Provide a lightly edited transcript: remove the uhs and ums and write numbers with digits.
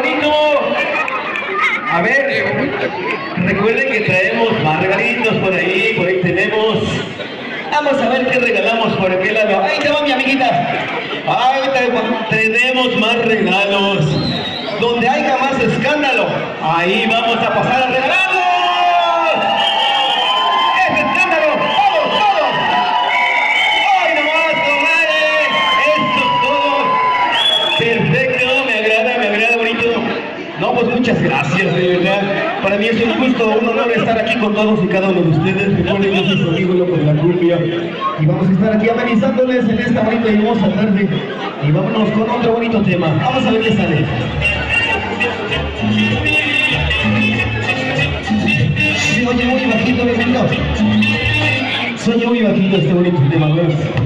bonito. A ver, recuerden que traemos más regalitos por ahí tenemos. Vamos a ver qué regalamos por aquel lado. Ahí te va mi amiguita. Ahí tenemos más regalos. Donde haya más escándalo, ahí vamos a pasar a regalarlos. ¡Ese escándalo! ¡Todos, todos! ¡Ay, nomás, comadre! ¡Esto es todo! Perfecto, me agrada, bonito. No, pues muchas gracias, de verdad. Para mí es un gusto, un honor estar aquí con todos y cada uno de ustedes. Recuerden, yo soy su amigo Loco de la Cumbia. Y vamos a estar aquí amenizándoles en esta bonita y hermosa tarde. Y vámonos con otro bonito tema. Vamos a ver qué sale. Sí, oye muy bajito, mi amigo. Soy muy bajito este bonito tema, ¿ves?